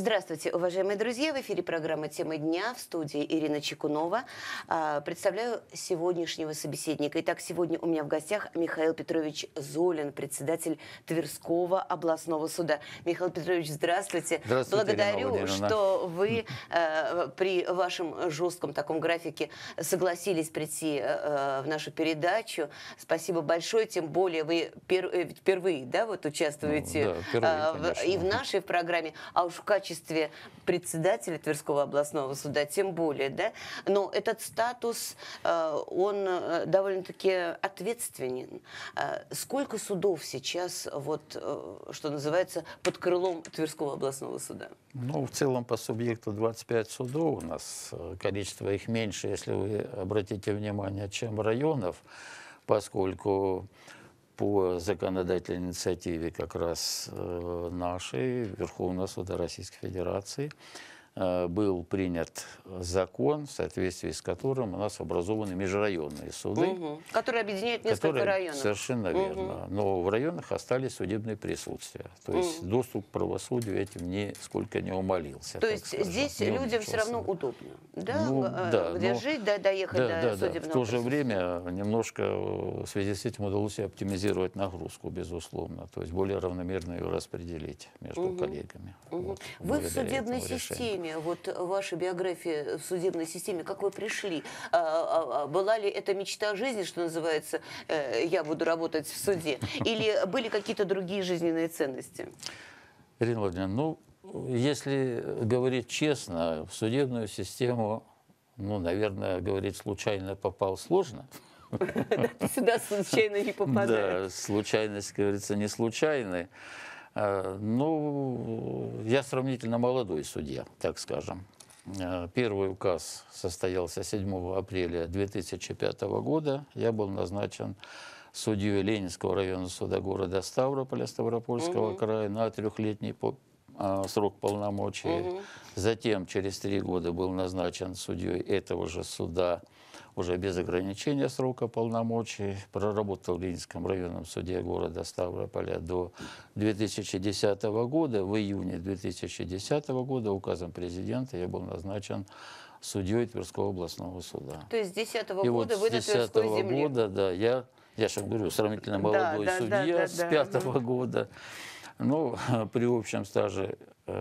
Здравствуйте, уважаемые друзья! В эфире программа «Тема дня», в студии Ирина Чекунова. Представляю сегодняшнего собеседника. Итак, сегодня у меня в гостях Михаил Петрович Золин, председатель Тверского областного суда. Михаил Петрович, здравствуйте. Здравствуйте, благодарю, что вы при вашем жестком таком графике согласились прийти в нашу передачу. Спасибо большое, тем более вы впервые, да, вот участвуете и в нашей программе, а уж в качестве председателя Тверского областного суда тем более, да. Но этот статус, он довольно-таки ответственен. Сколько судов сейчас, вот, что называется, под крылом Тверского областного суда? Ну, в целом по субъекту 25 судов у нас. Количество их меньше, если вы обратите внимание, чем районов, поскольку по законодательной инициативе как раз нашей, Верховного суда Российской Федерации, был принят закон, в соответствии с которым у нас образованы межрайонные суды. Которые объединяют несколько районов. Совершенно верно. Но в районах остались судебные присутствия. То есть доступ к правосудию этим нисколько не умалился. То есть здесь людям все равно удобно, да? Ну, да, где жить, да, доехать до судебного присутствия. В то же время немножко в связи с этим удалось оптимизировать нагрузку, безусловно. То есть более равномерно ее распределить между коллегами. Вот, вы в судебной системе, вот ваша биография в судебной системе, как вы пришли? Была ли это мечта жизни, что называется, я буду работать в суде? Или были какие-то другие жизненные ценности? Ирина Владимировна, ну, если говорить честно, в судебную систему, ну, наверное, говорить случайно попал сложно. Сюда случайно не попадает. Да, случайность, как говорится, не случайная. Ну, я сравнительно молодой судья, так скажем. Первый указ состоялся 7 апреля 2005 года. Я был назначен судьей Ленинского районного суда города Ставрополя, Ставропольского края, на 3-летний срок полномочий. Затем, через 3 года, был назначен судьей этого же суда, уже без ограничения срока полномочий. Проработал в Ленинском районном суде города Ставрополя до 2010 года. В июне 2010 года указом президента я был назначен судьей Тверского областного суда. То есть с 2010 года вы на Тверской земле? Года, да, я же говорю, сравнительно молодой судья, с 5-го года. Ну, при общем стаже,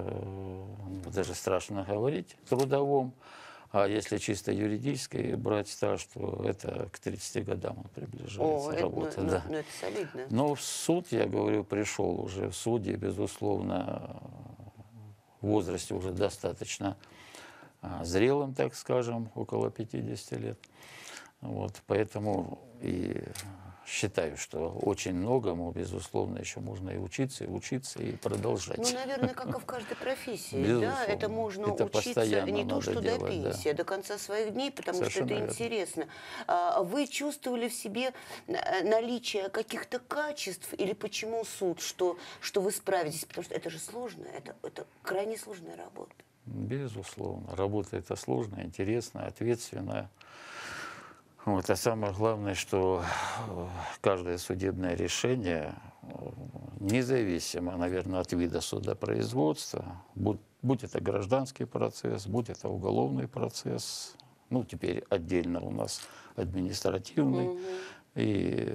даже страшно говорить, трудовом. А если чисто юридически брать стаж, то это к 30 годам он приближается. Работа, да. Это солидно. Но в суд, я говорю, пришел уже в суде, безусловно, в возрасте уже достаточно зрелым, так скажем, около 50 лет. Вот, поэтому и считаю, что очень многому, безусловно, еще можно и учиться, и продолжать. Ну, наверное, как и в каждой профессии, да, это можно учиться не то, что до пенсии, а до конца своих дней, потому что это интересно. Вы чувствовали в себе наличие каких-то качеств, или почему суд, что вы справитесь? Потому что это же сложно, это крайне сложная работа. Безусловно. Работа это сложная, интересная, ответственная. Вот, а самое главное, что каждое судебное решение, независимо, наверное, от вида судопроизводства, будь это гражданский процесс, будь это уголовный процесс, ну, теперь отдельно у нас административный, и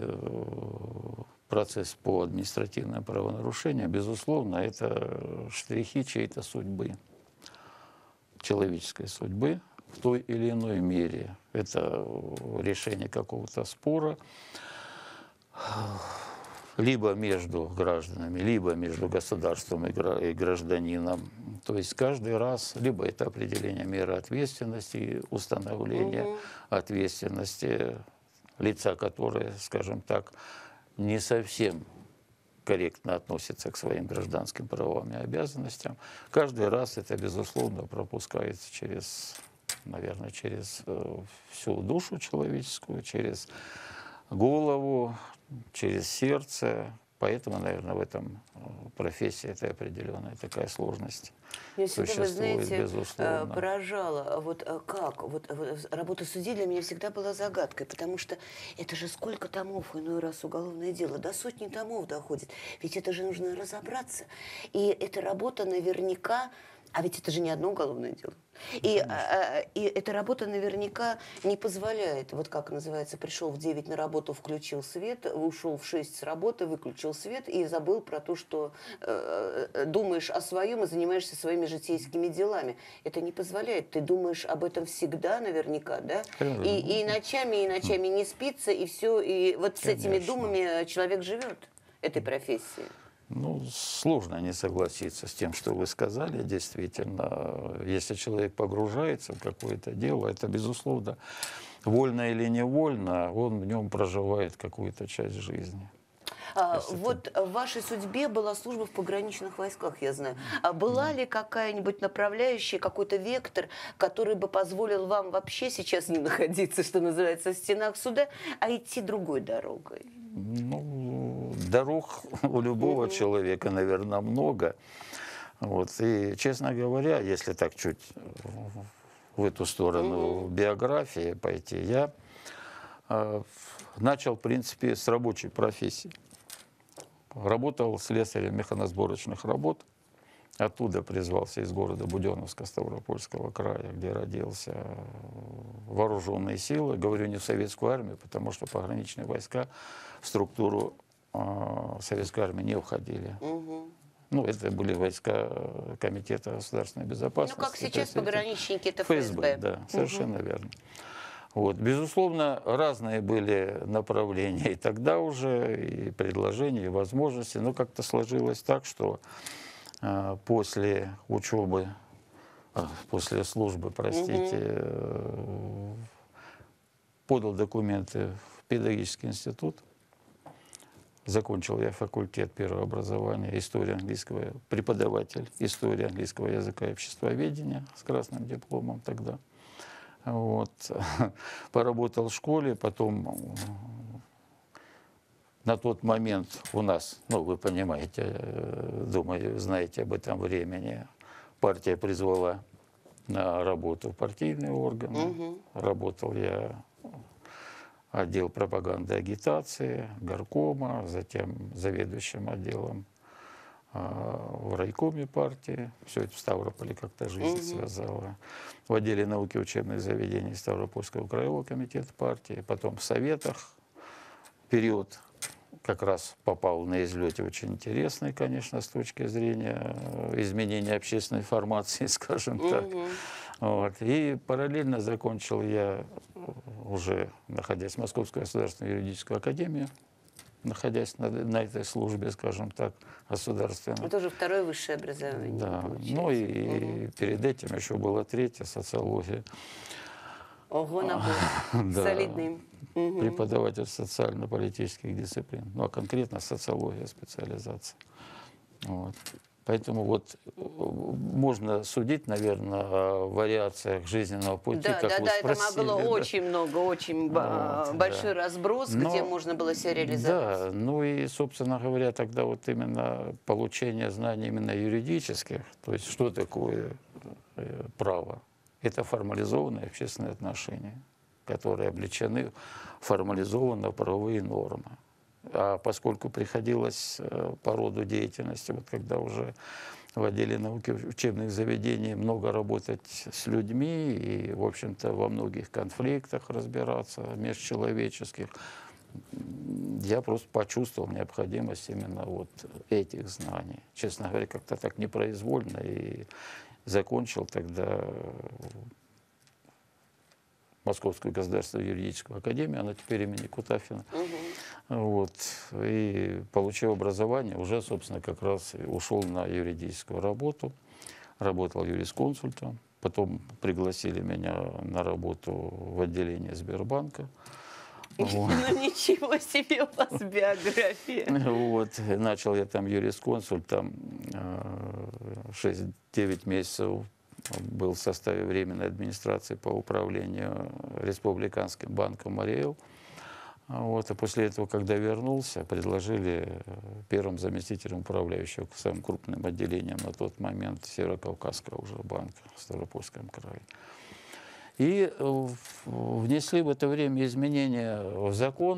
процесс по административным правонарушениям, безусловно, это штрихи чьей-то судьбы, человеческой судьбы, в той или иной мере. Это решение какого-то спора, либо между гражданами, либо между государством и гражданином. То есть каждый раз, либо это определение меры ответственности, установление ответственности лица, которое, скажем так, не совсем корректно относится к своим гражданским правам и обязанностям. Каждый раз это, безусловно, пропускается через, наверное, через всю душу человеческую, через голову, через сердце. Поэтому, наверное, в этом профессии это определенная такая сложность. Меня всегда, вы знаете, поражало, работа судьи для меня всегда была загадкой, потому что это же сколько томов, иной раз уголовное дело, до сотни томов доходит, ведь это же нужно разобраться. И эта работа наверняка А ведь это же не одно уголовное дело. И эта работа наверняка не позволяет, вот как называется, пришел в 9 на работу, включил свет, ушел в 6 с работы, выключил свет и забыл про то, что думаешь о своем и занимаешься своими житейскими делами. Это не позволяет. Ты думаешь об этом всегда наверняка, да? И ночами не спится, и все. И вот с этими думами человек живет этой профессией. Ну, сложно не согласиться с тем, что вы сказали. Действительно, если человек погружается в какое-то дело, это, безусловно, вольно или невольно, он в нем проживает какую-то часть жизни. Вот в вашей судьбе была служба в пограничных войсках, я знаю. А была ли какая-нибудь направляющая, какой-то вектор, который бы позволил вам вообще сейчас не находиться, что называется, в стенах суда, а идти другой дорогой? Ну, дорог у любого человека, наверное, много. Вот. И, честно говоря, если так чуть в эту сторону биографии пойти, я начал, в принципе, с рабочей профессии. Работал слесарем механосборочных работ. Оттуда призвался из города Буденновска Ставропольского края, где родился, вооруженные силы. Говорю не в советскую армию, потому что пограничные войска в структуру советской армии не входили. Ну, это были войска Комитета государственной безопасности. Ну, как сейчас пограничники, это ФСБ. Да, совершенно верно. Вот. Безусловно, разные были направления и тогда уже, и предложения, и возможности. Но как-то сложилось так, что после учебы, после службы, простите, подал документы в педагогический институт. Закончил я факультет первого образования, история английского, преподаватель истории английского языка и обществоведения с красным дипломом тогда. Вот. Поработал в школе, потом на тот момент у нас, ну, вы понимаете, думаю, знаете об этом времени, партия призвала на работу в партийные органы. Работал я отдел пропаганды и агитации, горкома, затем заведующим отделом в райкоме партии. Все это в Ставрополе как-то жизнь связала. В отделе науки и учебных заведений Ставропольского краевого комитета партии, потом в советах. Период как раз попал на излете очень интересный, конечно, с точки зрения изменения общественной формации, скажем так. Вот. И параллельно закончил я, уже находясь в Московской государственной юридической академии, находясь на этой службе, скажем так, государственной. Это уже второе высшее образование. Да. Ну и перед этим еще было третье, социология. Ого, набор. Солидный. Преподаватель социально-политических дисциплин. Ну, а конкретно социология, специализация. Вот. Поэтому вот можно судить, наверное, о вариациях жизненного пути, да, как вы спросили. Это могло очень много, очень большой разброс, где можно было себя реализовать. Да, ну и, собственно говоря, тогда вот именно получение знаний именно юридических, то есть что такое право, это формализованные общественные отношения, которые облечены формализованно в правовые нормы. А поскольку приходилось по роду деятельности, вот когда уже в отделе науки учебных заведений много работать с людьми и, в общем-то, во многих конфликтах разбираться межчеловеческих, я просто почувствовал необходимость именно вот этих знаний. Честно говоря, как-то так непроизвольно и закончил тогда Московскую государственную юридическую академию, она теперь имени Кутафина. Вот. И получив образование, уже, собственно, как раз ушел на юридическую работу. Работал юрисконсультом. Потом пригласили меня на работу в отделение Сбербанка. Ну ничего себе у вас биография. Вот. Начал я там юрисконсультом 6-9 месяцев. Был в составе Временной администрации по управлению Республиканским банком «Мариэл». Вот. А после этого, когда вернулся, предложили первым заместителем управляющего самым крупным отделением на тот момент Северокавказского уже банка в Ставропольском крае. И внесли в это время изменения в закон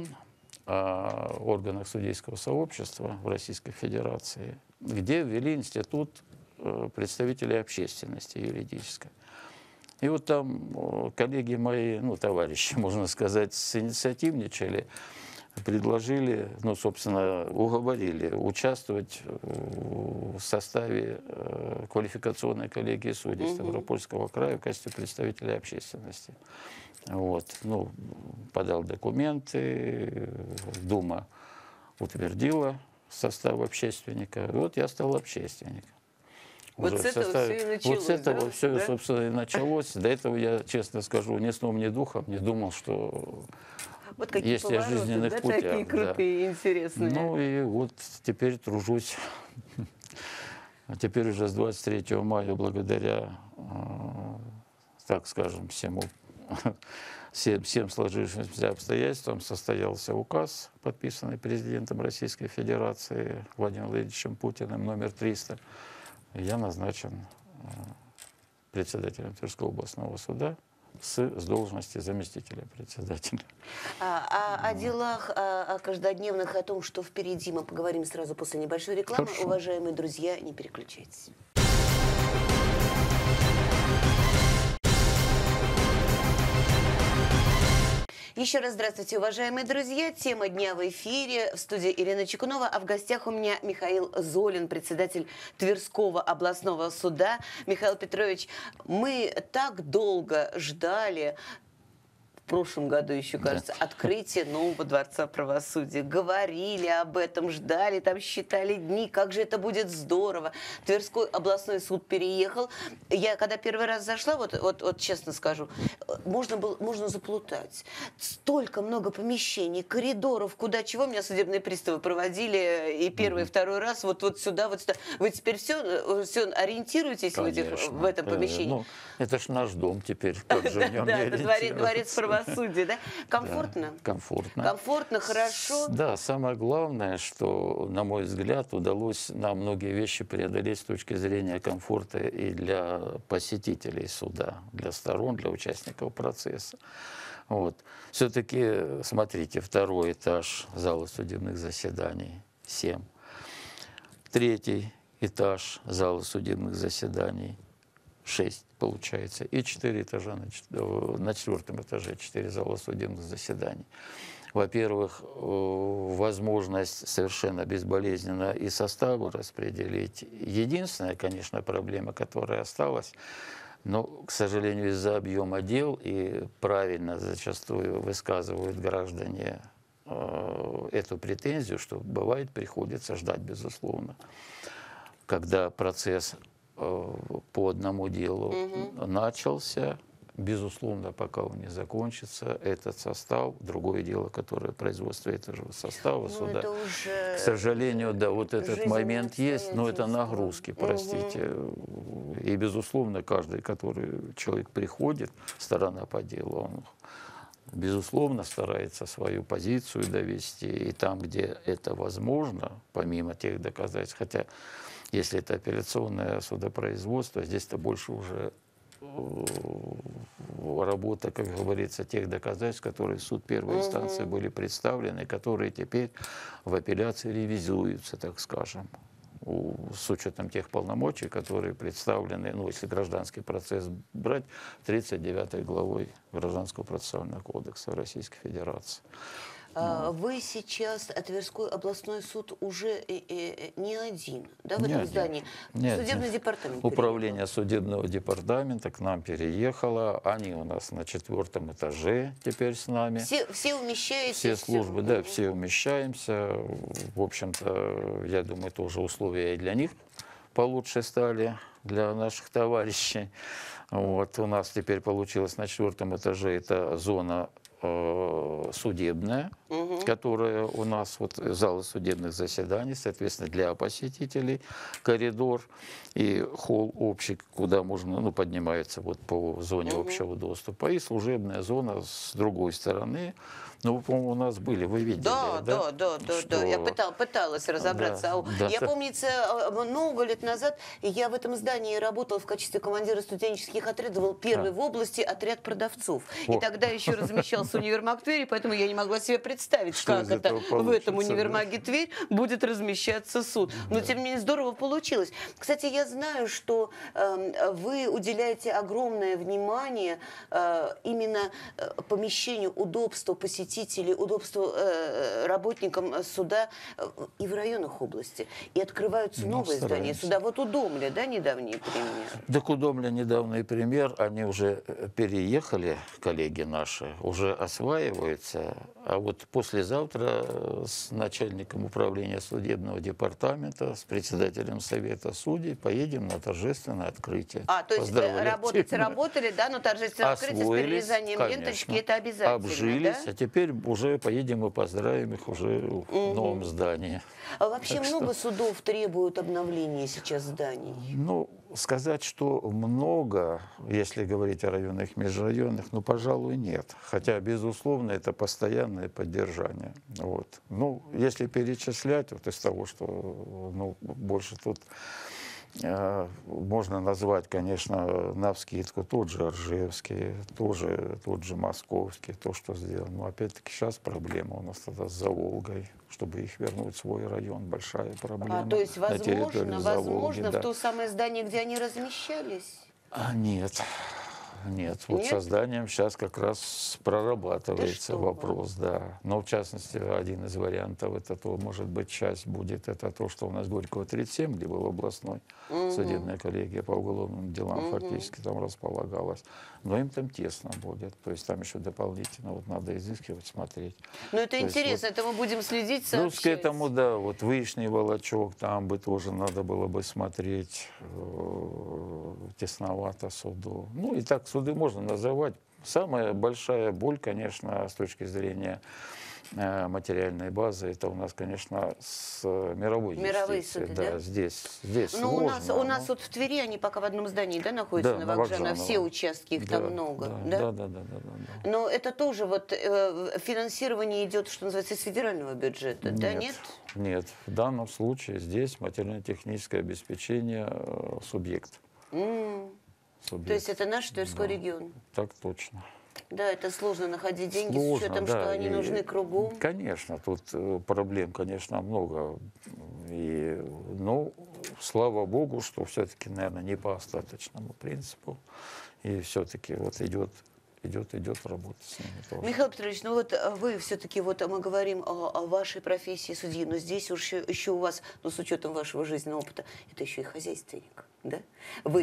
о органах судейского сообщества в Российской Федерации, где ввели институт представителей общественности юридической. И вот там коллеги мои, ну, товарищи, можно сказать, инициативничали, предложили, ну, собственно, уговорили участвовать в составе квалификационной коллегии судей Ставропольского края в качестве представителей общественности. Вот. Ну, подал документы, Дума утвердила состав общественника. И вот я стал общественником. Вот с этого все и началось, вот с этого да? все, Да? собственно, и началось. До этого я, честно скажу, ни сном, ни духом не думал, что Вот какие есть я в повороты, жизненных да, путях. такие крутые и интересные. Ну и вот теперь тружусь. А теперь уже с 23 мая, благодаря, так скажем, всем сложившимся обстоятельствам, состоялся указ, подписанный президентом Российской Федерации Владимиром Владимировичем Путиным, номер 300. И я назначен председателем Тверского областного суда с должности заместителя председателя. О делах, о каждодневных, о том, что впереди, мы поговорим сразу после небольшой рекламы. Хорошо. Уважаемые друзья, не переключайтесь. Еще раз здравствуйте, уважаемые друзья. Тема дня в эфире. В студии Ирина Чекунова, а в гостях у меня Михаил Золин, председатель Тверского областного суда. Михаил Петрович, мы так долго ждали, в прошлом году еще, кажется, открытие нового Дворца правосудия. Говорили об этом, ждали, там считали дни, как же это будет здорово. Тверской областной суд переехал. Я когда первый раз зашла, вот честно скажу, можно заплутать. Столько много помещений, коридоров, куда чего. Меня судебные приставы проводили и первый, и второй раз вот сюда, вот сюда. Вы теперь все ориентируетесь в этом помещении? Ну, это ж наш дом теперь, как же в нем не Да, это дворец ориентироваться. правосудия, да? Комфортно? Да, комфортно. Комфортно, хорошо? Да, самое главное, что, на мой взгляд, удалось нам многие вещи преодолеть с точки зрения комфорта и для посетителей суда, для сторон, для участников процесса. Вот. Все-таки, смотрите, второй этаж зала судебных заседаний, 7. Третий этаж зала судебных заседаний, 6 получается, и 4 этажа на 4-м этаже, 4 зала судебных заседаний. Во-первых, возможность совершенно безболезненно и составы распределить. Единственная, конечно, проблема, которая осталась, но, к сожалению, из-за объема дел, и правильно зачастую высказывают граждане эту претензию, что бывает, приходится ждать, безусловно, когда процесс по одному делу начался, безусловно, пока он не закончится, этот состав, другое дело, которое производство этого же состава суда, к сожалению, да, вот этот момент есть, но это нагрузки, простите. И, безусловно, каждый, который человек приходит, сторона по делу, он, безусловно, старается свою позицию довести, и там, где это возможно, помимо тех доказательств, хотя если это апелляционное судопроизводство, здесь-то больше уже работа, как говорится, тех доказательств, которые в суд первой инстанции были представлены, которые теперь в апелляции ревизируются, так скажем, с учетом тех полномочий, которые представлены, ну, если гражданский процесс брать, 39 главой Гражданского процессуального кодекса Российской Федерации. Вы сейчас, Тверской областной суд, уже не один, да, в этом здании? Судебный департамент Управление судебного департамента к нам переехало. Они у нас на 4-м этаже теперь с нами. Все умещаетесь? Все службы, да, все умещаемся. В общем-то, я думаю, тоже условия и для них получше стали, для наших товарищей. Вот. У нас теперь получилось на 4-м этаже это зона судебная, которая у нас, вот залы судебных заседаний, соответственно, для посетителей, коридор и холл общий, куда можно, ну, поднимается вот по зоне общего доступа, и служебная зона с другой стороны. Ну, по-моему, у нас были, вы видели, да. Я пыталась разобраться. Да, я, помнится, много лет назад я в этом здании работала в качестве командира студенческих отрядов, был первый в области отряд продавцов. И тогда еще размещался универмаг Твери, поэтому я не могла себе представить, что из этого в получится, этом универмаге Тверь будет размещаться суд. Но, тем не менее, здорово получилось. Кстати, я знаю, что вы уделяете огромное внимание именно помещению, удобству посетителей, удобству работникам суда и в районах области. И открываются новые здания суда. Вот Удомля, да, недавний пример? Да, к Удомля недавний пример. Они уже переехали, коллеги наши, уже осваиваются. А вот послезавтра с начальником управления судебного департамента, с председателем Совета судей поедем на торжественное открытие. То есть работали, да, но торжественное открытие с перерезанием ленточки, это обязательно, обжились, да? а теперь уже поедем и поздравим их уже в новом здании. А вообще много судов требуют обновления сейчас зданий? Ну, сказать, что много, если говорить о районных и межрайонных, ну, пожалуй, нет. Хотя, безусловно, это постоянное поддержание. Вот. Ну, если перечислять, вот из того, что ну, больше тут можно назвать, конечно, навскидку тот же Ржевский, тот же Московский, то, что сделано. Но опять-таки сейчас проблема у нас тогда с Заволгой, чтобы их вернуть в свой район, большая проблема. То есть, возможно, Заволги, да. в то самое здание, где они размещались? Нет. Нет, вот со зданием сейчас как раз прорабатывается вопрос, да. Но в частности, один из вариантов, это то, может быть, часть будет, это то, что у нас Горького 37, где был областной судебная коллегия по уголовным делам, фактически там располагалась. Но им там тесно будет, то есть там еще дополнительно вот надо изыскивать, смотреть. Ну это интересно, это мы будем следить, сообщать. Плюс к этому, да, вот Вышний Волочок, там бы тоже надо было бы смотреть, тесновато суду. Ну и так суды можно называть. Самая большая боль, конечно, с точки зрения материальной базы, это у нас, конечно, с мировой юстицией. Суды, да? Здесь но сложно. У нас вот в Твери они пока в одном здании, да, находятся, да, на Вокжана, все участки, их там много. Да? Да. Но это тоже вот финансирование идет, что называется, из федерального бюджета, да, нет? Нет, в данном случае здесь материально-техническое обеспечение субъект. То есть это наш Тверской регион? Так точно. Да, это сложно находить деньги сложно, с учетом, да, что они нужны кругом. Конечно, тут проблем, конечно, много. Но слава богу, что все-таки, наверное, не по остаточному принципу. И все-таки вот идет работа с ними тоже. Михаил Петрович, ну вот вы все-таки, вот мы говорим о вашей профессии судьи, но здесь еще у вас, ну с учетом вашего жизненного опыта, это еще и хозяйственник, да? Вы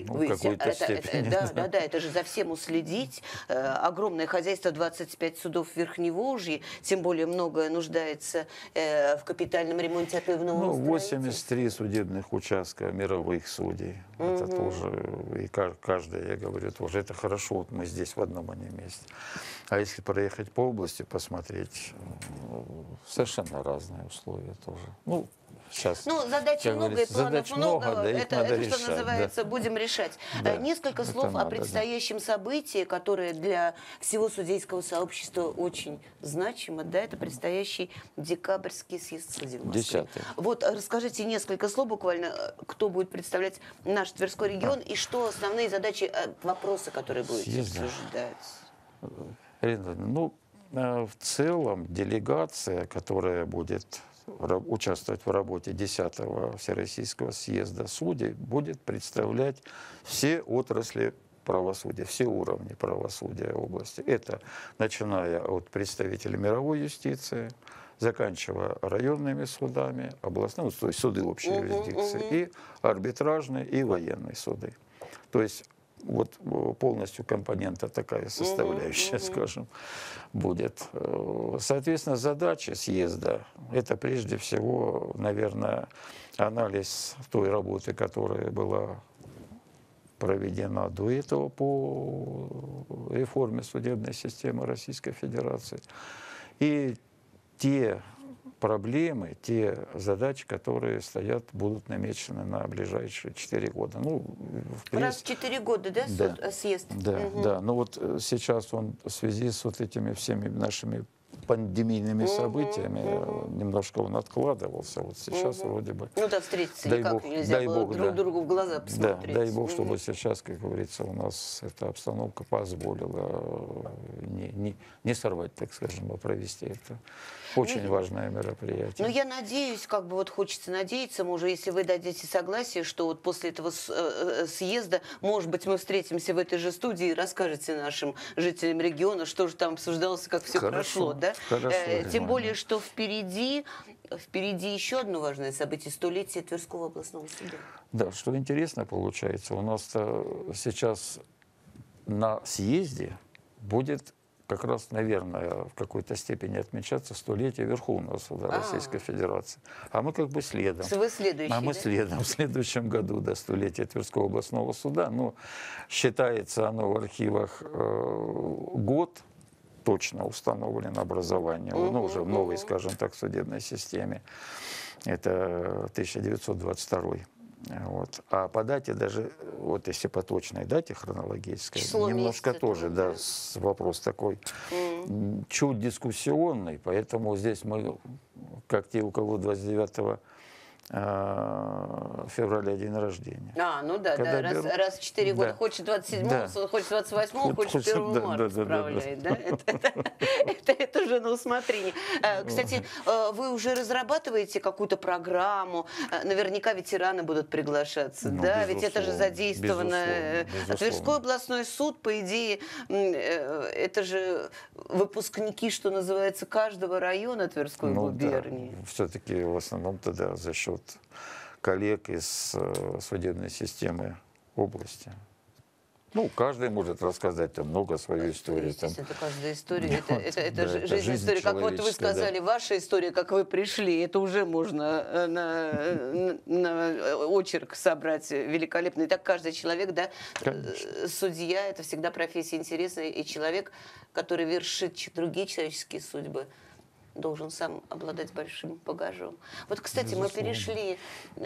это же за всем уследить. Огромное хозяйство, 25 судов в Верхневолжье, тем более многое нуждается в капитальном ремонте, а то и в новом строительстве. 83 судебных участка мировых судей. Это тоже, и каждый, я говорю, тоже, это хорошо, вот мы здесь в одном месте. А если проехать по области, посмотреть, совершенно разные условия тоже. Ну, сейчас, задач много, и планов много. Да, это решать, что называется, будем решать. Да. Несколько слов о предстоящем событии, которое для всего судейского сообщества очень значимо. Да, это предстоящий декабрьский съезд судей в Москве. 10-й. Вот расскажите несколько слов буквально, кто будет представлять наш Тверской регион и что основные задачи, вопросы, которые будете обсуждать. В целом делегация, которая будет участвовать в работе 10-го Всероссийского съезда судей, будет представлять все отрасли правосудия, все уровни правосудия области. Это начиная от представителей мировой юстиции, заканчивая районными судами, областными, то есть суды общей юрисдикции, и арбитражные, и военные суды. То есть вот полностью компонента такая составляющая, скажем, будет. Соответственно, задача съезда – это прежде всего, наверное, анализ той работы, которая была проведена до этого по реформе судебной системы Российской Федерации. И те проблемы, те задачи, которые стоят, будут намечены на ближайшие 4 года. Раз в 4 года, да, съезд? Да. Но вот сейчас он в связи с вот этими всеми нашими пандемийными событиями немножко он откладывался. Вот сейчас вроде бы... Ну да, встретиться дай никак бог, нельзя дай было бог, друг да. другу в глаза посмотреть. Да, дай бог, чтобы сейчас, как говорится, у нас эта обстановка позволила не сорвать, так скажем, а провести это очень важное мероприятие. Ну, я надеюсь, как бы вот хочется надеяться, может, если вы дадите согласие, что вот после этого съезда, может быть, мы встретимся в этой же студии и расскажете нашим жителям региона, что же там обсуждалось, как все прошло, да? Хорошо, тем более, что впереди еще одно важное событие – 100-летие Тверского областного суда. Да, что интересно получается, у нас сейчас на съезде будет как раз, наверное, в какой-то степени отмечаться 100-летие Верховного суда Российской Федерации. А мы как бы следом. Вы следующий, А мы да? следом. В следующем году, да, 100-летие Тверского областного суда. Ну, считается оно в архивах год, точно установлен образование, ну, уже в новой, скажем так, судебной системе. Это 1922. Вот. А по дате даже, вот если по точной дате хронологической, число немножко месяца тоже, тоже, да, да. вопрос такой чуть дискуссионный, поэтому здесь мы, как те, у кого 29 февраля день рождения. Ну да, Когда да, берут- раз в 4 года. Да. Хочет 27-го, Да. хочет 28-го, хочет 1 Да, марта да, да, справляет, да? Это уже на усмотрение. Кстати, вы уже разрабатываете какую-то программу? Наверняка ветераны будут приглашаться, Ну, да? Ведь это же безусловно, задействовано. безусловно. Тверской областной суд, по идее, это же выпускники, что называется, каждого района Тверской губернии. Все-таки в основном-то, да, за счет коллег из судебной системы области. Ну, каждый может рассказать там много свою историю. Там. Естественно, это каждая история, это Да, жизнь история. Как вот вы человеческая, да. сказали, ваша история, как вы пришли, это уже можно на очерк собрать великолепно. И так каждый человек, да, Конечно. судья, это всегда профессия интересная, и человек, который вершит другие человеческие судьбы, должен сам обладать большим багажом. Вот, кстати, мы перешли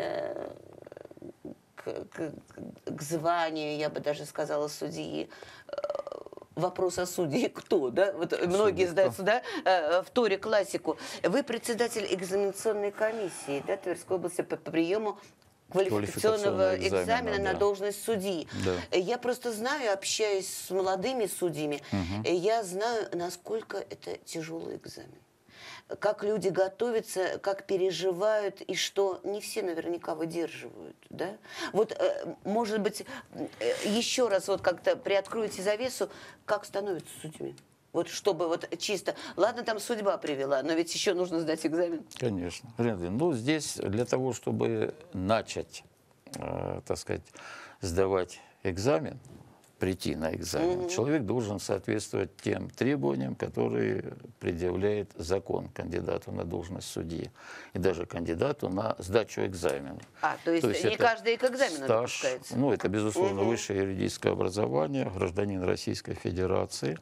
к званию, я бы даже сказала, судьи. Вопрос о судье кто, да? Вот многие задают сюда в Торе классику. Вы председатель экзаменационной комиссии, да, Тверской области по приему квалификационного экзамена на должность судьи. Да. Я просто знаю, общаюсь с молодыми судьями, я знаю, насколько это тяжелый экзамен. Как люди готовятся, как переживают, и что не все наверняка выдерживают. Да? Вот, может быть, еще раз вот как-то приоткроете завесу, как становятся судьями? Вот чтобы вот чисто, ладно, там судьба привела, но ведь еще нужно сдать экзамен. Конечно. Ну, здесь для того, чтобы начать, так сказать, сдавать экзамен, прийти на экзамен, человек должен соответствовать тем требованиям, которые предъявляет закон кандидату на должность судьи и даже кандидату на сдачу экзамена. То есть не каждый к экзамену допускается? Ну, это, безусловно, высшее юридическое образование, гражданин Российской Федерации,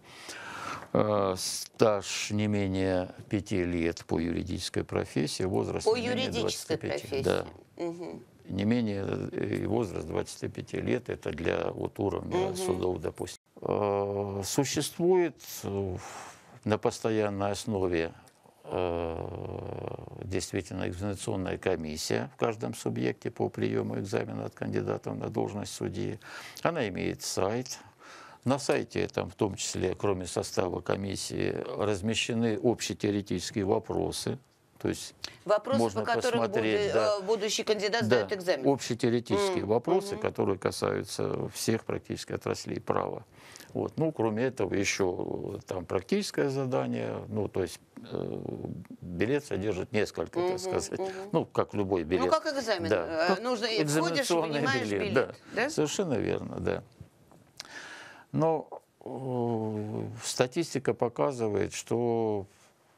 стаж не менее 5 лет по юридической профессии, возраст по не менее юридической 25. профессии? Да. Не менее возраст 25 лет, это для вот уровня судов, допустим. Существует на постоянной основе действительно экзаменационная комиссия в каждом субъекте по приему экзамена от кандидатов на должность судьи. Она имеет сайт. На сайте, там, в том числе, кроме состава комиссии, размещены общетеоретические вопросы. То есть вопросы, можно по которым посмотреть, будущий кандидат сдает экзамен. Общетеоретические вопросы, которые касаются всех практически отраслей права. Вот. Ну, кроме этого, еще там практическое задание, ну, то есть билет содержит несколько, так сказать, ну, как любой билет. Ну, как экзамен. Да. Нужно, входишь и принимаешь билет. Да? Совершенно верно, да. Но статистика показывает, что,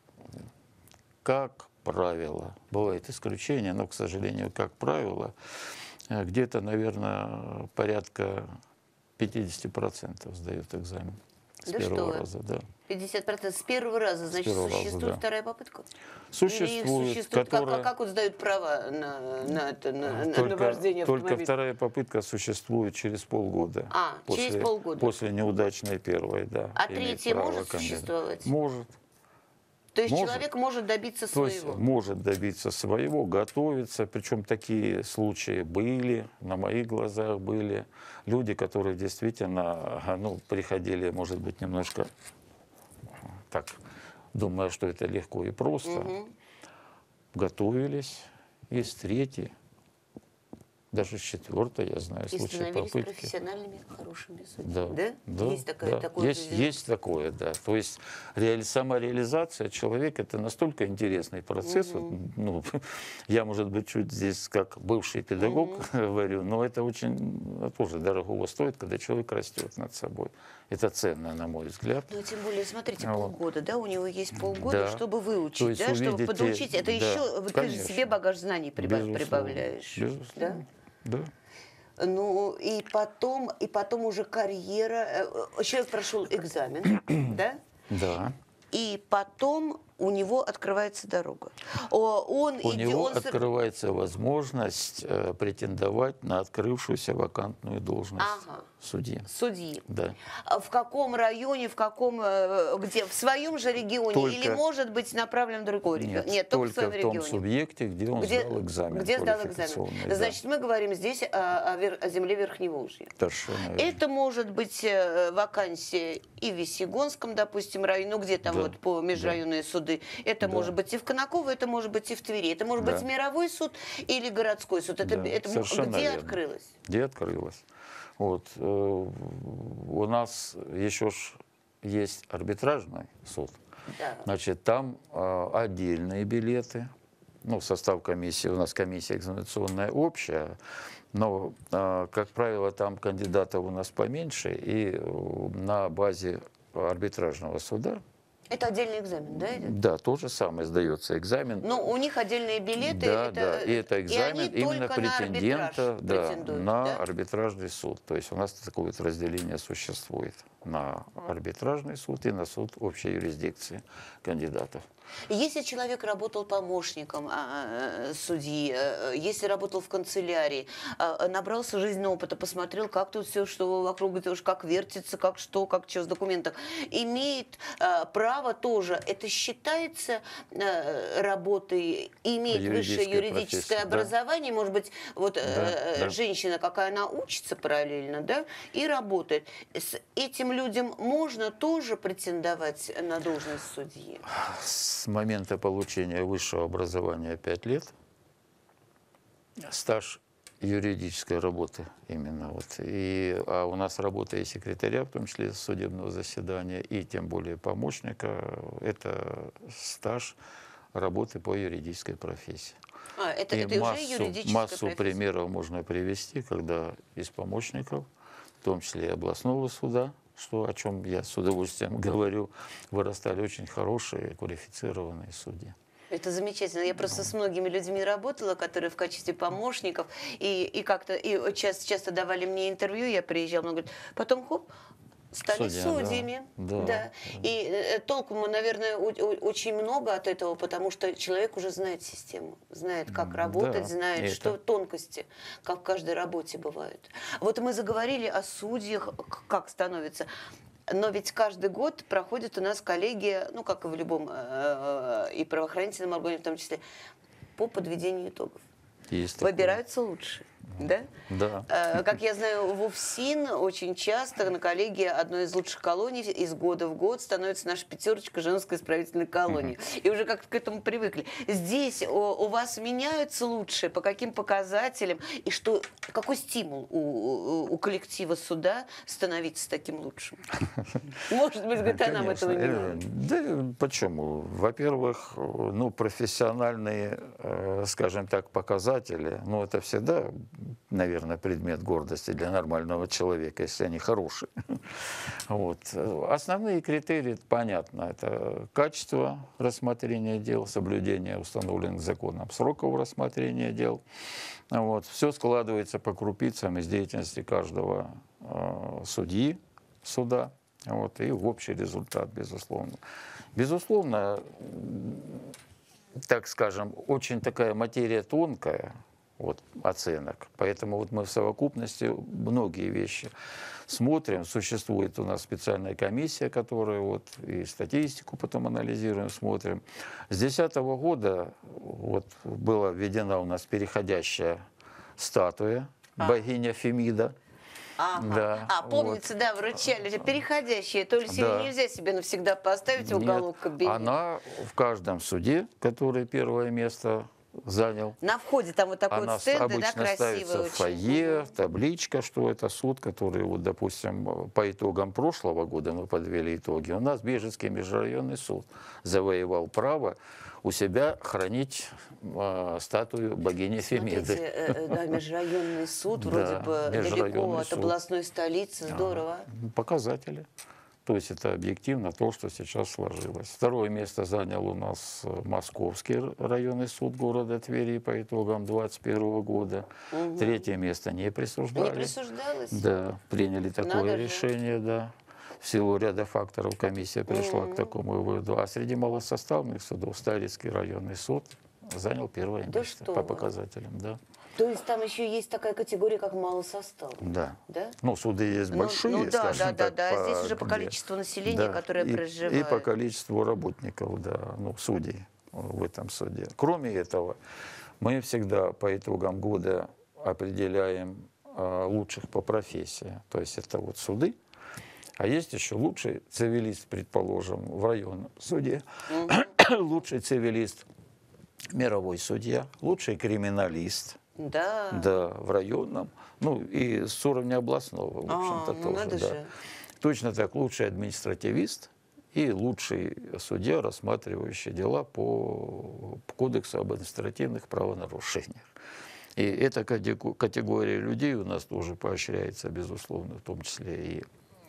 как правило, бывают исключения, но, к сожалению, как правило, где-то, наверное, порядка 50% сдают экзамен с первого раза. Да. 50% с первого раза, значит, существует вторая попытка? Существует, которая... Как вот сдают права на вождение автомобиля? Только вторая попытка существует через полгода. Через полгода. После неудачной первой, да. А третья может существовать? Может. То есть Может. человек может добиться То есть своего. может добиться своего, готовиться. Причем такие случаи были, на моих глазах были. Люди, которые действительно приходили, может быть, немножко так, думая, что это легко и просто, готовились и с третьей, даже с четвертой, я знаю, И случаи становились попытки. профессиональными, хорошими Да, судьями. Да? Есть такое, да. такое Есть такое, да. То есть самореализация человека – это настолько интересный процесс. Вот, я, может быть, чуть здесь как бывший педагог говорю, но это очень тоже дорогого стоит, когда человек растет над собой. Это ценно, на мой взгляд. Ну, тем более, смотрите, Вот. полгода, да, у него есть полгода, Да. чтобы выучить, То есть да, чтобы увидите, подучить. Это да, еще, ты же конечно. себе багаж знаний Безусловно, прибавляешь. безусловно. Да? Ну, и потом уже карьера. Человек прошел экзамен, да? Да. И потом у него открывается дорога. Он У него открывается возможность претендовать на открывшуюся вакантную должность судьи. Судьи. Да. В каком районе, в каком, где? В своем же регионе? Только... Или, может быть, направлен в другой регион? Нет, только в своем в том регионе. субъекте, где он сдал экзамен. Где сдал экзамен. Да. Значит, мы говорим здесь о земле Верхневолжья. Это может быть вакансия и в Весьегонском, допустим, районе, ну где там вот по межрайонные суды. Это может быть и в Конаково, это может быть и в Твери. Это может быть мировой суд или городской суд. Это где открылось? Где открылось? Вот. У нас еще есть арбитражный суд. Да. Значит, там отдельные билеты. Ну, состав комиссии, у нас комиссия экзаменационная общая, но, как правило, там кандидатов у нас поменьше, и на базе арбитражного суда. Это отдельный экзамен, да? Да, то же самое сдается экзамен. Но у них отдельные билеты. Да, и это экзамен именно претендента на арбитражный суд. То есть у нас такое вот разделение существует на арбитражный суд и на суд общей юрисдикции кандидатов. Если человек работал помощником судьи, если работал в канцелярии, набрался жизненного опыта, посмотрел, как тут все, что вокруг, как вертится, как что с документом, имеет право тоже, это считается работой, имеет высшее юридическое образование, может быть, вот женщина, какая она учится параллельно, да, и работает. С этим людям можно тоже претендовать на должность судьи? С момента получения высшего образования 5 лет, стаж юридической работы именно. Вот. А у нас работа и секретаря, в том числе судебного заседания, и тем более помощника, это стаж работы по юридической профессии. Это уже юридическая массу профессия. примеров можно привести, когда из помощников, в том числе и областного суда, о чем я с удовольствием говорю, вырастали очень хорошие, квалифицированные судьи. Это замечательно. Я просто с многими людьми работала, которые в качестве помощников, и часто давали мне интервью, я приезжала, он говорит, потом хоп, стали судьями. Да. И толку, наверное, очень много от этого, потому что человек уже знает систему, знает, как работать, знает, что тонкости, как в каждой работе бывают. Вот мы заговорили о судьях, как становится. Но ведь каждый год проходит у нас коллегия, ну, как и в любом и правоохранительном органе в том числе, по подведению итогов. Выбираются лучшие. Да? Да. Как я знаю, в УФСИН очень часто на коллегии одной из лучших колоний из года в год становится наша пятерочка женской исправительной колонии. И уже как-то к этому привыкли. Здесь у вас меняются лучшие, по каким показателям, и какой стимул у коллектива суда становиться таким лучшим? Может быть, нам этого не надо. Да почему? Во-первых, профессиональные, скажем так, показатели, это всегда, наверное, предмет гордости для нормального человека, если они хорошие. Вот. Основные критерии, понятно, это качество рассмотрения дел, соблюдение установленных законом сроков рассмотрения дел. Вот. Все складывается по крупицам из деятельности каждого судьи суда. Вот. И в общий результат, безусловно. Безусловно, так скажем, очень такая материя тонкая. вот, оценок. Поэтому вот мы в совокупности многие вещи смотрим. Существует у нас специальная комиссия, которая вот и статистику потом анализируем, смотрим. С 2010 года вот была введена у нас переходящая статуя богиня Фемида. Ага. Да, Помнится, да, вручали же переходящие. То есть ее нельзя себе навсегда поставить в уголок кабинета. Она в каждом суде, который первое место занял. На входе там вот такой Она вот стенд, да, обычно красивый ставится очень. в фойе, табличка, что это суд, который, вот, допустим, по итогам прошлого года мы подвели итоги. У нас Бежецкий межрайонный суд завоевал право у себя хранить статую богини Фемиды. Смотрите, да, межрайонный суд, вроде Да, бы далеко межрайонный от суд. областной столицы, здорово. Показатели. То есть это объективно то, что сейчас сложилось. Второе место занял у нас Московский районный суд города Твери по итогам 2021 года. Третье место не присуждали. Не присуждалось? Да, приняли такое Надо же. решение, да. В силу ряда факторов комиссия пришла к такому выводу. А среди малосоставных судов Старицкий районный суд занял первое Да место что по вы. показателям. Да. То есть там еще есть такая категория, как малосостав. Да. Да? Ну, суды есть большие, ну да, скажем да, так. да. Здесь уже по где- количеству населения, Да, которое и проживает. по количеству работников, да, ну, судей в этом суде. Кроме этого, мы всегда по итогам года определяем лучших по профессии. То есть это вот суды. А есть еще лучший цивилист, предположим, в районном суде, лучший цивилист, мировой судья, лучший криминалист, Да. да, в районном, ну и с уровня областного, в общем-то, ну тоже. надо Да. же. Точно так, лучший административист и лучший судья, рассматривающий дела по Кодексу об административных правонарушениях. И эта категория людей у нас тоже поощряется, безусловно, в том числе и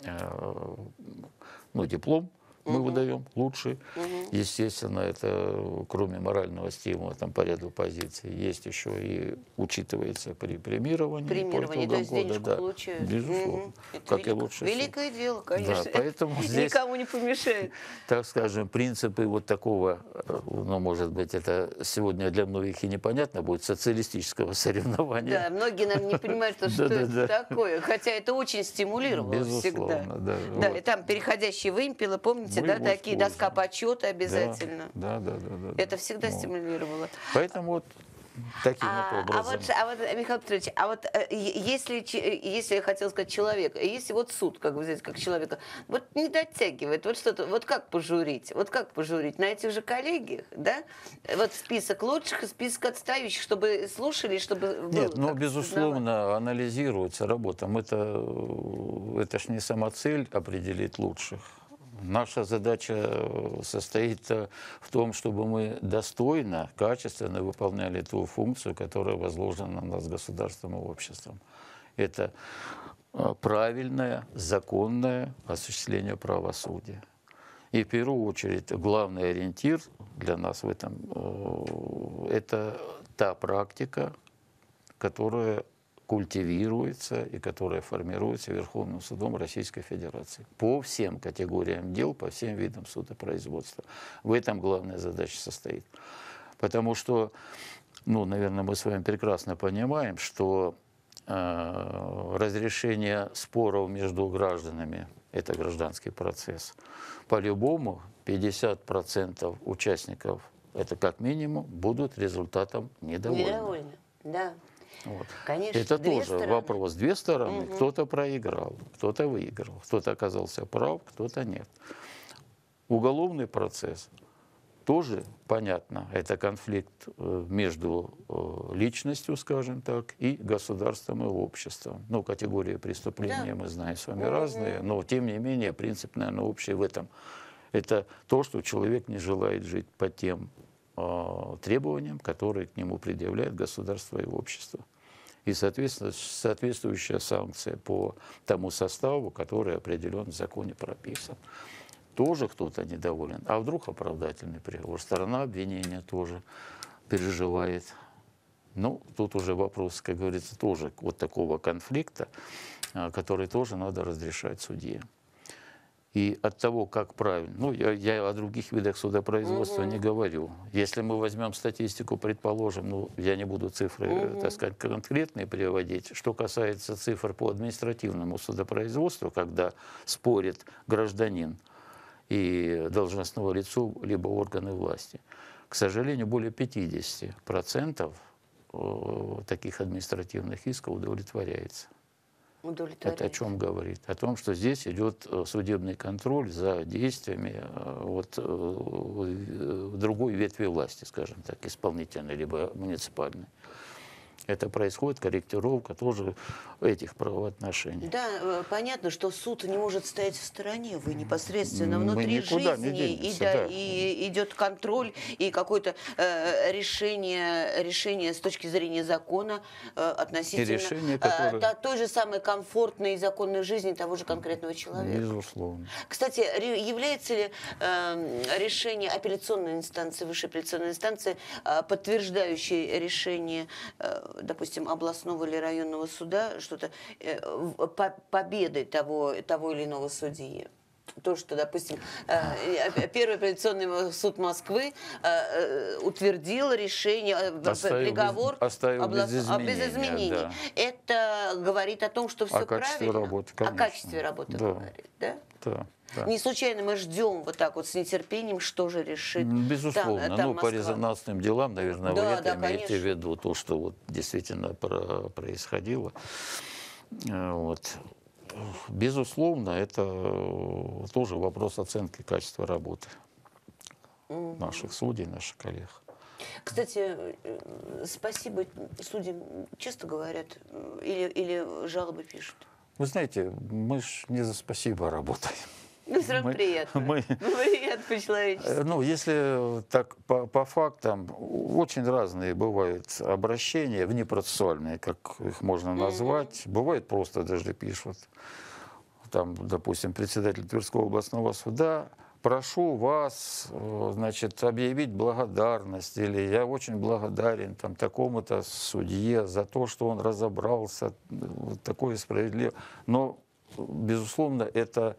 диплом мы выдаем лучший. Естественно, это кроме морального стимула там, по ряду позиций, есть еще и учитывается при премировании. Премирование, по то есть итогам денежку года, да. получают. Безусловно. Это Как и лучший суд. великое дело, конечно. Да, поэтому здесь, Никому не помешает. так скажем, принципы вот такого, ну, может быть, это сегодня для многих и непонятно будет, социалистического соревнования. Да, многие, наверное, не понимают, что это такое. Хотя это очень стимулировало всегда. Безусловно, да. Да, Вот. и там переходящие вымпелы, помните, Мы да, его такие, используем. доска почета обязательно. Да. Это всегда Вот. стимулировало. Поэтому вот таким вот образом. Михаил Петрович, если я хотела сказать человек, если вот суд, как бы взять, как человека, вот не дотягивает, вот что-то, вот как пожурить? Вот как пожурить? На этих же коллегиях, да? Вот список лучших и список отстающих, чтобы слушали, чтобы было Нет, ну, как-то безусловно, анализируется работа. Это ж не самоцель определить лучших. Наша задача состоит в том, чтобы мы достойно, качественно выполняли ту функцию, которая возложена на нас государством и обществом. Это правильное, законное осуществление правосудия. И в первую очередь главный ориентир для нас в этом – это та практика, которая культивируется и которая формируется Верховным судом Российской Федерации по всем категориям дел, по всем видам судопроизводства. В этом главная задача состоит. Потому что, ну, наверное, мы с вами прекрасно понимаем, что разрешение споров между гражданами – это гражданский процесс. По-любому 50% участников, это как минимум, будут результатом недовольны. Недовольны, да. Вот. Конечно, Это две тоже стороны. вопрос. Две стороны. Кто-то проиграл, кто-то выиграл, кто-то оказался прав, кто-то нет. Уголовный процесс тоже понятно. Это конфликт между личностью, скажем так, и государством и обществом. Ну, категории преступления мы знаем с вами разные, но тем не менее принцип, наверное, общий в этом. Это то, что человек не желает жить по тем требованиям, которые к нему предъявляет государство и общество. И, соответственно, соответствующая санкция по тому составу, который определен в законе прописан. Тоже кто-то недоволен. А вдруг оправдательный приговор? Сторона обвинения тоже переживает. Ну, тут уже вопрос, как говорится, тоже вот такого конфликта, который тоже надо разрешать судье. И от того, как правильно, ну, я о других видах судопроизводства не говорю. Если мы возьмем статистику, предположим, ну, я не буду цифры, так сказать, конкретные приводить. Что касается цифр по административному судопроизводству, когда спорит гражданин и должностное лицо, либо органы власти, к сожалению, более 50% таких административных исков удовлетворяется. Это о чем говорит? О том, что здесь идет судебный контроль за действиями другой ветви власти, скажем так, исполнительной либо муниципальной. Это происходит корректировка тоже этих правоотношений. Да, понятно, что суд не может стоять в стороне. Вы непосредственно внутри жизни, и идет контроль, и какое-то решение с точки зрения закона относительно той же самой комфортной и законной жизни того же конкретного человека. Безусловно. Кстати, является ли решение апелляционной инстанции, высшей апелляционной инстанции, подтверждающее решение, допустим, областного или районного суда, что-то победой того или иного судьи? То, что, допустим, Первый апелляционный суд Москвы утвердил решение, приговор без изменений. Да. Это говорит о том, что все правильно. Работы, о качестве работы говорит, да? Да. Да. Не случайно мы ждем вот так вот с нетерпением, что же решит. Безусловно. Там по резонансным делам, наверное, да, вы это имеете конечно. в виду, то, что вот действительно происходило. Вот. Безусловно, это тоже вопрос оценки качества работы наших судей, наших коллег. Кстати, спасибо судьям часто говорят или жалобы пишут? Вы знаете, мы ж не за спасибо работаем. Ну, все равно приятно. Приятно по-человечески. Ну, если так по фактам, очень разные бывают обращения, внепроцессуальные, как их можно назвать. Бывает просто даже пишут. Там, допустим, председатель Тверского областного суда: прошу вас, значит, объявить благодарность, или я очень благодарен там такому-то судье за то, что он разобрался, вот такое справедливо. Но, безусловно, это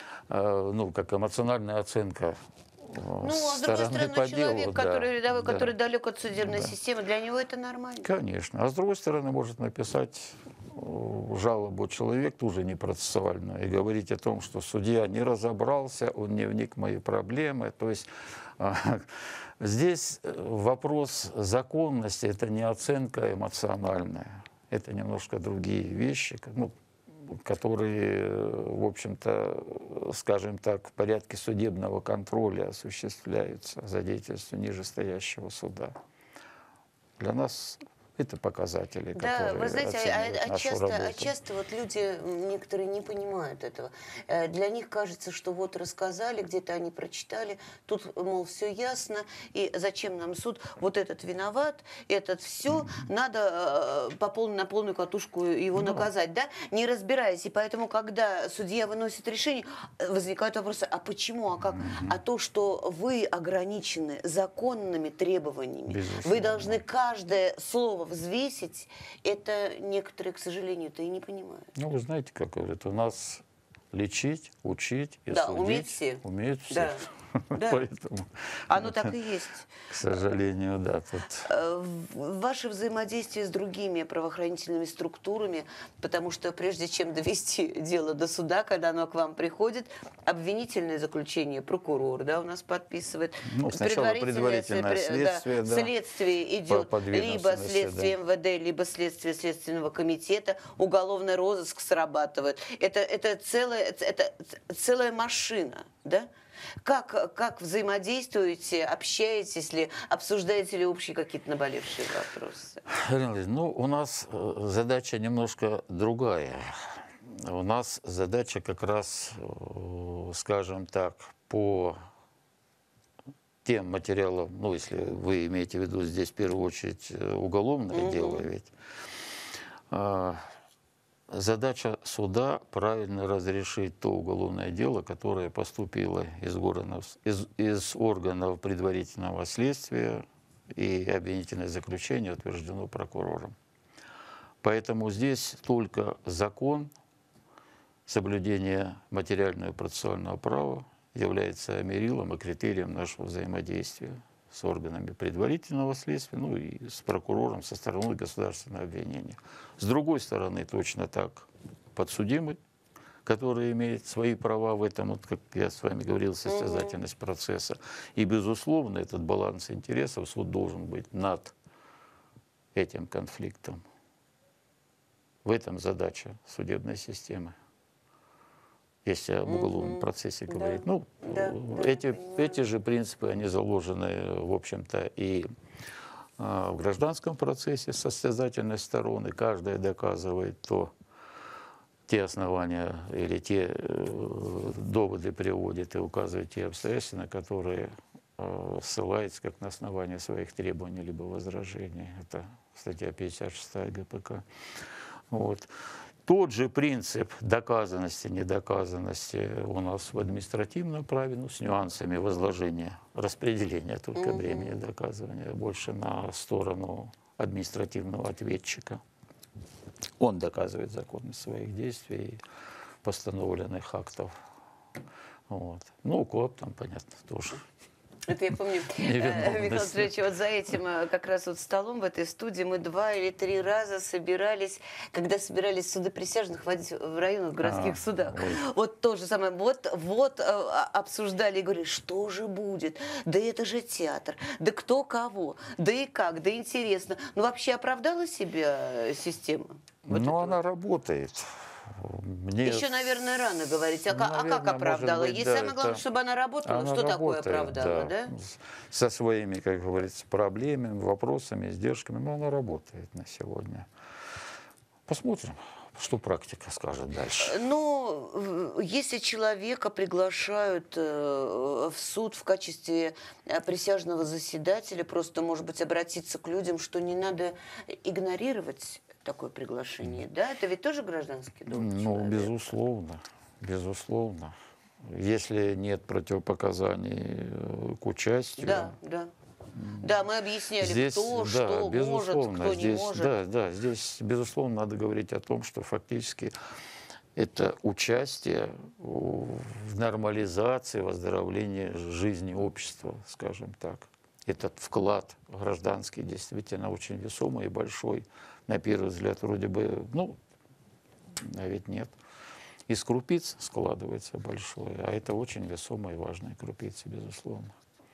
как эмоциональная оценка а с другой стороны, человек, который рядовой, который далек от судебной системы, для него это нормально. Конечно. А с другой стороны, может написать жалобу человек, тоже непроцессуальную, и говорить о том, что судья не разобрался, он не вник в мои проблемы. То есть здесь вопрос законности, это не оценка эмоциональная, это немножко другие вещи, которые, в общем-то, скажем так, в порядке судебного контроля осуществляются за деятельностью нижестоящего суда. Для нас это показатели, которые вы знаете, нашу работу. часто вот люди, некоторые не понимают этого. Для них кажется, что вот рассказали, где-то они прочитали, тут, мол, все ясно, и зачем нам суд? Вот этот виноват, этот все, надо на полную катушку его наказать, да? Не разбираясь. И поэтому, когда судья выносит решение, возникают вопросы: а почему, а как? А то, что вы ограничены законными требованиями, Безусловно. вы должны каждое слово взвесить, это некоторые, к сожалению, это и не понимают. Ну, вы знаете, как говорят, у нас лечить, учить и судить умеют все. Умеют все. Да. Да. Поэтому, оно так и есть. К сожалению, да. Ваше взаимодействие с другими правоохранительными структурами, потому что прежде чем довести дело до суда, когда оно к вам приходит, обвинительное заключение прокурор, у нас подписывает. Сначала предварительное следствие. Следствие идет либо следствие МВД, либо следствие Следственного комитета, уголовный розыск срабатывает. Это целая машина, да? Как взаимодействуете, общаетесь ли, обсуждаете ли общие какие-то наболевшие вопросы? У нас задача немножко другая. У нас задача как раз, скажем так, по тем материалам, если вы имеете в виду здесь в первую очередь уголовное дело, ведь задача суда правильно разрешить то уголовное дело, которое поступило из органов предварительного следствия, и обвинительное заключение утверждено прокурором. Поэтому здесь только закон соблюдение материального и процессуального права является мерилом и критерием нашего взаимодействия с органами предварительного следствия, ну и с прокурором со стороны государственного обвинения. С другой стороны, точно так, подсудимый, который имеет свои права в этом, вот, как я с вами говорил, состязательность процесса. И, безусловно, этот баланс интересов суд должен быть над этим конфликтом. В этом задача судебной системы. Если об уголовном процессе говорить. Ну, эти же принципы, они заложены, в общем-то, и в гражданском процессе состязательной стороны. Каждая доказывает те основания или те доводы приводит и указывает те обстоятельства, на которые ссылается как на основание своих требований либо возражений. Это статья 56 ГПК. Вот. Тот же принцип доказанности, недоказанности у нас в административном праве, ну, с нюансами возложения, распределения только времени доказывания, больше на сторону административного ответчика. Он доказывает законность своих действий и постановленных актов. Вот. Ну, УКОАП там, понятно, тоже. Это я помню, Михаил Андреевич, вот за этим как раз вот столом в этой студии мы 2 или 3 раза собирались, когда собирались суды присяжных водить в районных городских судах. Вот то же самое. Вот обсуждали и говорили, что же будет? Да это же театр. Да кто кого? Да и как? Да интересно. Ну вообще оправдала себя система? Вот ну, она работает. Еще, наверное, рано говорить. А как оправдала? Быть, Есть самое главное, чтобы она работала. Что такое оправдала, да? Со своими, как говорится, проблемами, вопросами, издержками. Но она работает на сегодня. Посмотрим, что практика скажет дальше. Ну, если человека приглашают в суд в качестве присяжного заседателя, просто, может быть, обратиться к людям, что не надо игнорировать такое приглашение, да? Это ведь тоже гражданский долг Ну, человека. безусловно, безусловно. Если нет противопоказаний к участию... Да, да. Да, мы объясняли, здесь, кто, да, что может, кто здесь, не может. Да, здесь, безусловно, надо говорить о том, что фактически это участие в нормализации, в оздоровлении жизни общества, скажем так. Этот вклад гражданский действительно очень весомый и большой. На первый взгляд, вроде бы, ну, а ведь нет. Из крупиц складывается большое, а это очень весомые и важные крупицы, безусловно.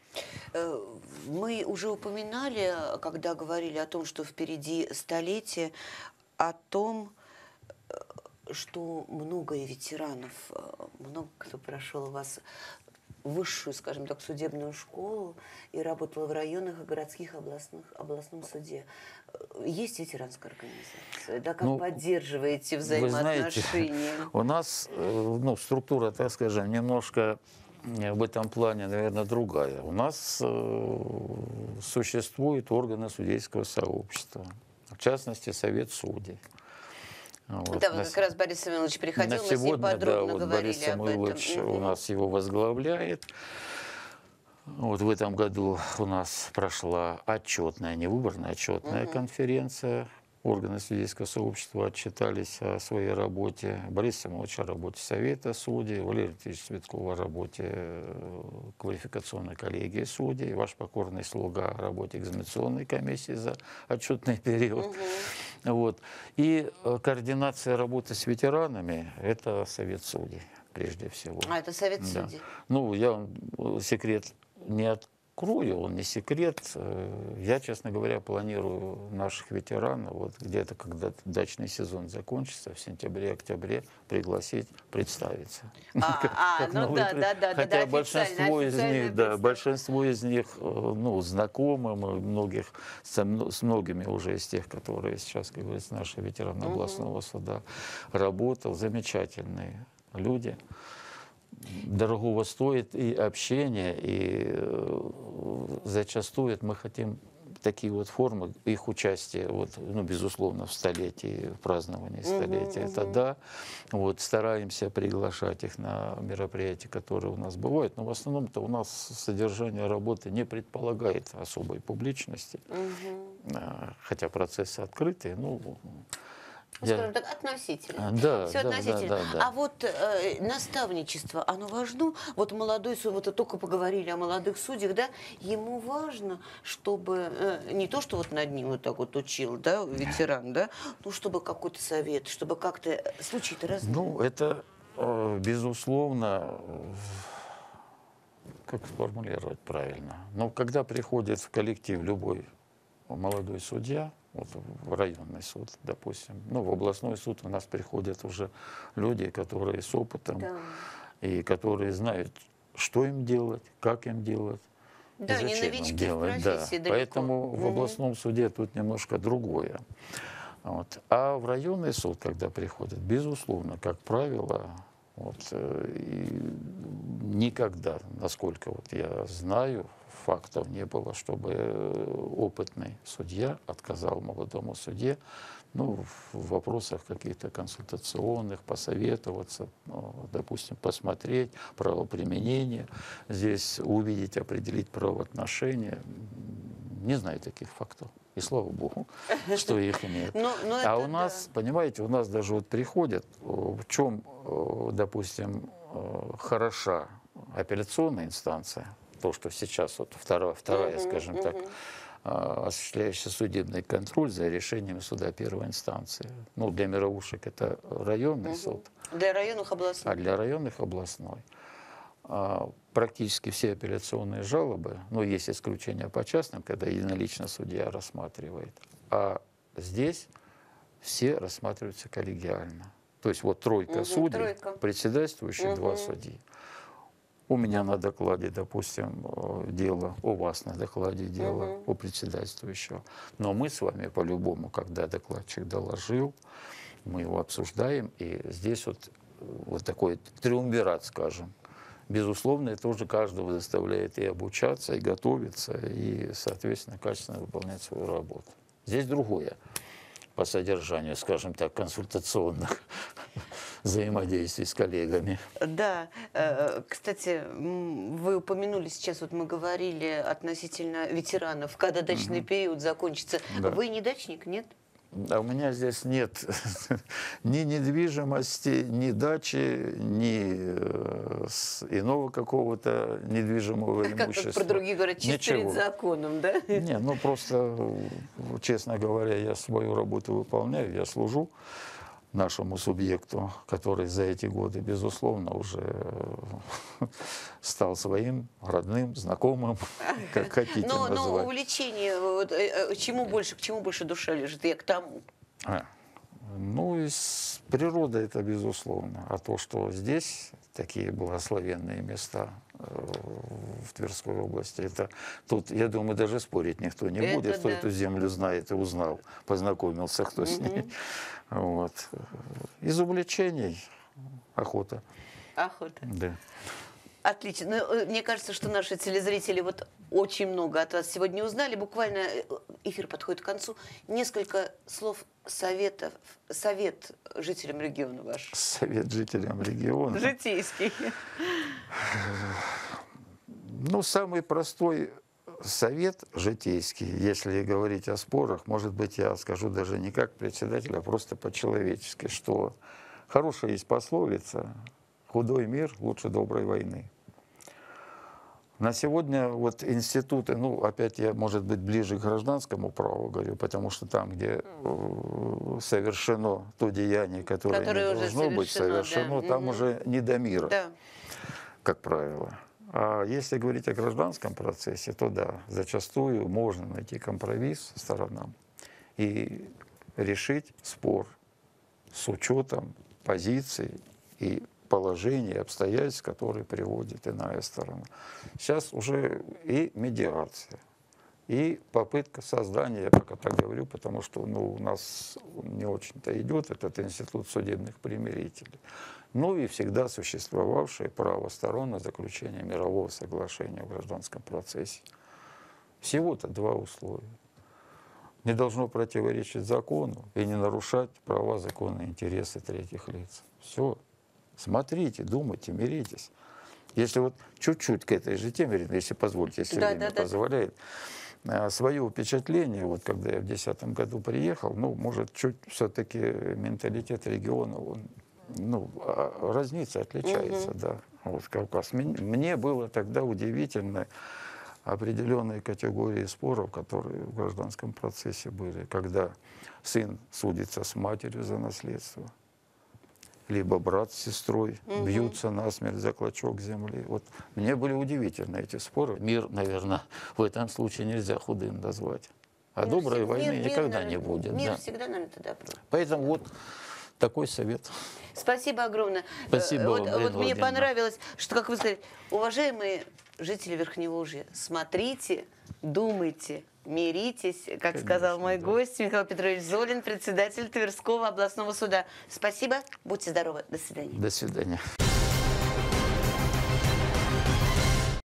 Мы уже упоминали, когда говорили о том, что впереди столетие, о том, что много ветеранов, много кто прошел у вас высшую, скажем так, судебную школу и работала в районных и городских областном суде. Есть ветеранская организация? Да, как поддерживаете взаимоотношения? Вы знаете, у нас структура, так скажем, немножко в этом плане, наверное, другая. У нас существуют органы судейского сообщества, в частности, Совет судей. Вот. Да, вот как раз Борис Самойлович приходил, мы с ним подробно говорили Борис Самойлович у нас его возглавляет. Вот в этом году у нас прошла отчетная, не выборная, отчетная конференция. Органы судейского сообщества отчитались о своей работе. Борис Самойлович о работе Совета судей, Валерий Ильич Цветков о работе квалификационной коллегии судей, ваш покорный слуга о работе экзаменационной комиссии за отчетный период. Вот. И координация работы с ветеранами – это Совет судей, прежде всего. А, это Совет судей? Ну, я вам секрет не открою, он не секрет. Я, честно говоря, планирую наших ветеранов, вот где-то, когда дачный сезон закончится, в сентябре-октябре, пригласить, представиться. Хотя большинство из них, ну, знакомым, с многими уже из тех, которые сейчас, как говорится, наши ветераны областного суда, работал, замечательные люди. Дорогого стоит и общение, и зачастую мы хотим такие вот формы их участия, вот, ну, безусловно, в столетии, в праздновании столетия, это да. Вот, стараемся приглашать их на мероприятия, которые у нас бывают, но в основном-то у нас содержание работы не предполагает особой публичности, хотя процессы открытые, ну, Скажем так, относительно. Да, Все да, относительно. да, да, да. А вот наставничество, оно важно? Вот молодой суд, вот только поговорили о молодых судьях, да, ему важно, чтобы не то, что вот над ним вот так вот учил, да, ветеран, да, ну, чтобы какой-то совет, чтобы как-то случаи-то разные. Ну, это, безусловно, как сформулировать правильно? Но когда приходит в коллектив любой молодой судья, вот в районный суд, допустим, ну, в областной суд у нас приходят уже люди, которые с опытом, Да. и которые знают, что им делать, как им делать, Да, и не зачем новички им в делать. Да. профессии далеко. Поэтому в областном суде тут немножко другое. Вот. А в районный суд, когда приходят, безусловно, как правило, вот, и никогда, насколько вот я знаю, фактов не было, чтобы опытный судья отказал молодому судье, ну, в вопросах каких-то консультационных, посоветоваться, ну, допустим, посмотреть правоприменение, здесь увидеть, определить правоотношения. Не знаю таких фактов. И слава богу, что их нет. А у нас, понимаете, у нас даже вот приходят, в чем, допустим, хороша апелляционная инстанция, то, что сейчас вот вторая, скажем так, осуществляющая судебный контроль за решением суда первой инстанции. Ну, для мировушек это районный суд. Для районных областной. А для районных областной. Практически все апелляционные жалобы, ну, есть исключения по частным, когда единолично судья рассматривает, а здесь все рассматриваются коллегиально. То есть вот тройка судей, председательствующих 2 судьи. У меня на докладе, допустим, дело, у вас на докладе дело, у председательствующего. Но мы с вами по-любому, когда докладчик доложил, мы его обсуждаем, и здесь вот такой триумвират, скажем. Безусловно, это уже каждого заставляет и обучаться, и готовиться, и, соответственно, качественно выполнять свою работу. Здесь другое по содержанию, скажем так, консультационных взаимодействий с коллегами. Да, кстати, вы упомянули сейчас, вот мы говорили относительно ветеранов, когда дачный период закончится. Да. Вы не дачник, нет? А у меня здесь нет ни недвижимости, ни дачи, ни иного какого-то недвижимого имущества. Как про другие говорят, чисто перед законом, да? Не, ну просто, честно говоря, я свою работу выполняю, я служу нашему субъекту, который за эти годы, безусловно, уже стал своим родным, знакомым, как хотите но называть. увлечение, вот, к чему больше душа лежит? Я к тому. Ну, из природы это безусловно. А то, что здесь такие благословенные места в Тверской области, это тут, я думаю, даже спорить никто не будет, кто эту землю знает и узнал, познакомился, кто с ней. Вот. Из увлечений охота. Охота. Да. Отлично. Ну, мне кажется, что наши телезрители вот очень много от вас сегодня узнали. Буквально эфир подходит к концу. Несколько слов совет жителям региона ваш. Совет жителям региона. Житейский. Ну, самый простой совет житейский, если говорить о спорах, может быть, я скажу даже не как председатель, а просто по-человечески, что хорошая есть пословица: худой мир лучше доброй войны. На сегодня вот институты, ну, опять я, может быть, ближе к гражданскому праву говорю, потому что там, где совершено то деяние, которое не должно быть совершено, да. Там уже не до мира, да, как правило. А если говорить о гражданском процессе, то да, зачастую можно найти компромисс сторонам и решить спор с учетом позиций и положений, обстоятельств, которые приводит иная сторона. Сейчас уже и медиация, и попытка создания, я пока так говорю, потому что у нас не очень-то идет этот институт судебных примирителей, ну и всегда существовавшее право сторон на заключение мирового соглашения в гражданском процессе. Всего-то 2 условия. Не должно противоречить закону и не нарушать права, законные интересы третьих лиц. Все. Смотрите, думайте, миритесь. Если вот чуть-чуть к этой же теме, если позволите, если время позволяет, свое впечатление, вот когда я в 2010 году приехал, ну, может, чуть все-таки менталитет региона, он, ну, разнится, отличается, да. Вот Кавказ. Мне было тогда удивительно определенные категории споров, которые в гражданском процессе были, когда сын судится с матерью за наследство, либо брат с сестрой бьются насмерть за клочок земли. Вот мне были удивительны эти споры. Мир, наверное, в этом случае нельзя худым назвать. А доброй войны никогда не будет. Мир Да. всегда, наверное, это добро. Поэтому вот такой совет. Спасибо огромное. Спасибо вам, Марина вот мне Владимировна. понравилось, что, как вы сказали, уважаемые жители Верхневолжья, смотрите, думайте, миритесь, как сказал мой гость Михаил Петрович Золин, председатель Тверского областного суда. Спасибо, будьте здоровы, до свидания. До свидания.